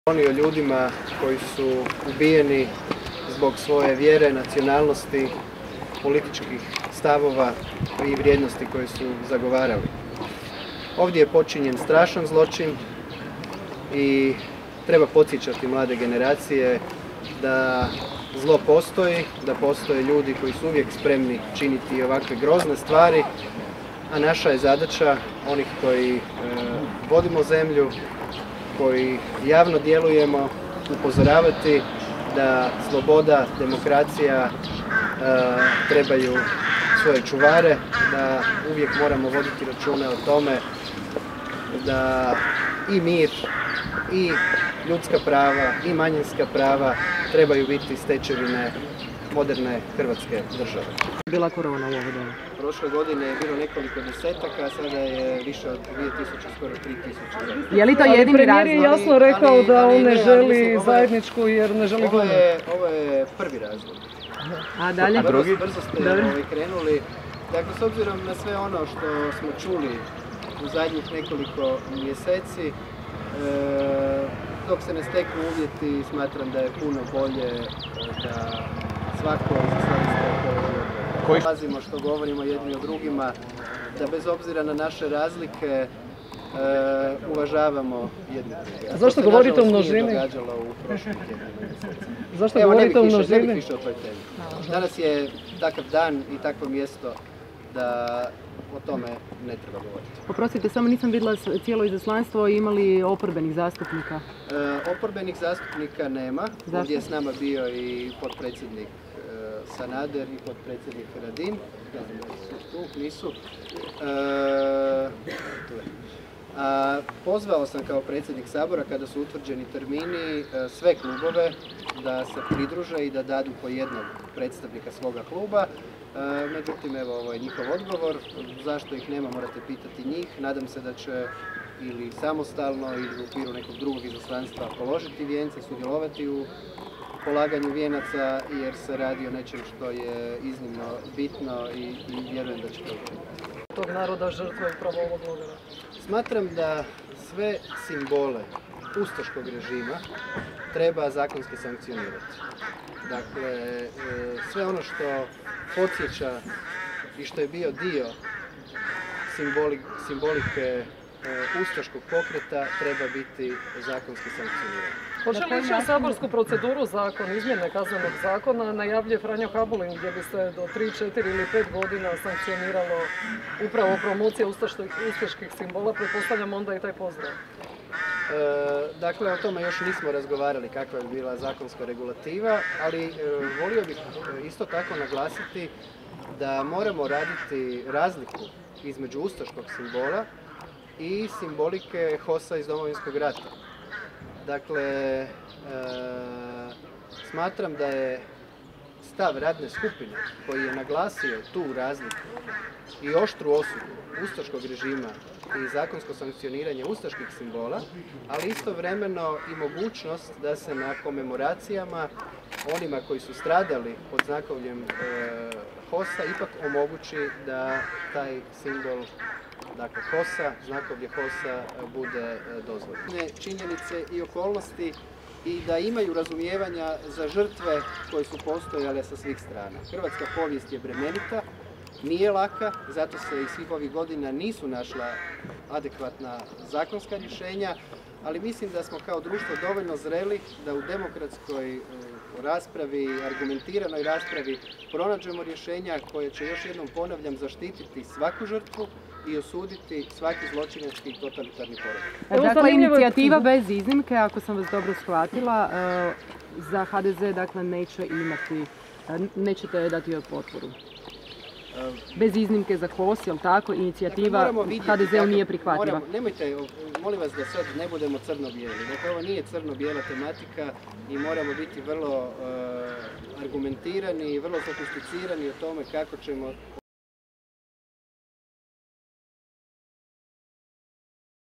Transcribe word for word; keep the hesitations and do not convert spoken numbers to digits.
O ljudima koji su ubijeni zbog svoje vjere, nacionalnosti, političkih stavova i vrijednosti koje su zagovarali. Ovdje je počinjen strašan zločin i treba podsjećati mlade generacije da zlo postoji, da postoje ljudi koji su uvijek spremni činiti ovakve grozne stvari, a naša je zadaća, onih koji e, vodimo zemlju, koji javno djelujemo, upozoravati da sloboda, demokracija e, trebaju svoje čuvare, da uvijek moramo voditi računa o tome da i mir, i ljudska prava, i manjinska prava trebaju biti stečevine moderne Hrvatske države. Bila korona u ovo doba? Prošle godine je bilo nekoliko desetaka, a sada je više od dvije tisuće, skoro tri tisuće. Je li to jedini razlog? Premijer je jasno rekao ali, da on ne želi zajedničku jer ne želi ovo je, ovo je prvi razlog. A dalje? Brzo, brzo ste ovaj, krenuli. Dakle, s obzirom na sve ono što smo čuli u zadnjih nekoliko mjeseci, e, dok se ne steknu uvjeti, smatram da je puno bolje da svako izaslanstvo koje pazimo što govorimo jedni o drugima, da bez obzira na naše razlike e, uvažavamo jedni druge. Zašto govorite o množini? Zašto Evo, govorite o množini? Ne bih više o toj temi. Danas je takav dan i takvo mjesto da o tome ne treba govoriti. Oprostite, samo nisam vidjela cijelo izaslanstvo, imali oporbenih zastupnika? E, oporbenih zastupnika nema. Zašto? Ovdje je s nama bio i potpredsjednik e, Sanader i potpredsjednik Radin. Ne znam da su tu, nisu. E, tu je. A, pozvao sam kao predsjednik Sabora, kada su utvrđeni termini, sve klubove da se pridruže i da dadu po jednog predstavnika svoga kluba. E, međutim, evo, ovo je njihov odgovor. Zašto ih nema, morate pitati njih. Nadam se da će ili samostalno ili u okviru nekog drugog izaslanstva položiti vijence, sudjelovati u polaganju vijenaca, jer se radi o nečem što je iznimno bitno i, i vjerujem da će to učiniti. Tog naroda žrtve upravo ovog logora. Smatram da sve simbole ustaškog režima treba zakonski sankcionirati. Dakle, sve ono što podsjeća i što je bio dio simbolike ustaškog pokreta treba biti zakonski sankcioniran. Hoće li ići u saborsku proceduru zakon, izmjene kaznenog zakona, najavljuje Franjo Habulin, gdje bi se do tri, četiri ili pet godina sankcioniralo upravo promocija ustaških simbola, pretpostavljam onda i taj pozdrav? E, dakle, o tome još nismo razgovarali kakva je bila zakonska regulativa, ali e, volio bih isto tako naglasiti da moramo raditi razliku između ustaškog simbola i simbolike H O S-a iz Domovinskog rata. Dakle, e, smatram da je stav radne skupine koji je naglasio tu razliku i oštru osudu ustaškog režima i zakonsko sankcioniranje ustaških simbola, ali istovremeno i mogućnost da se na komemoracijama onima koji su stradali pod znakovljem e, H O S-a ipak omogući da taj simbol, dakle H O S-a, znakovlje H O S-a bude dozvoljene. Činjenice i okolnosti i da imaju razumijevanja za žrtve koje su postojale sa svih strana. Hrvatska povijest je bremenita, nije laka, zato se i svih ovih godina nisu našla adekvatna zakonska rješenja, ali mislim da smo kao društvo dovoljno zreli da u demokratskoj raspravi, argumentiranoj raspravi pronađemo rješenja koje će, još jednom ponavljam, zaštititi svaku žrtvu i osuditi svaki zločinački i totalitarni poredak. Dakle, inicijativa bez iznimke, ako sam vas dobro shvatila, za H D Z dakle neće imati, nećete dati joj potporu. Bez iznimke za H O S, jel tako? Inicijativa dakle, H D Z-u nije prihvatljiva. Moramo, nemojte, molim vas da sad ne budemo crno-bijeli. Dakle, ovo nije crno-bijela tematika i moramo biti vrlo uh, argumentirani i vrlo sofisticirani o tome kako ćemo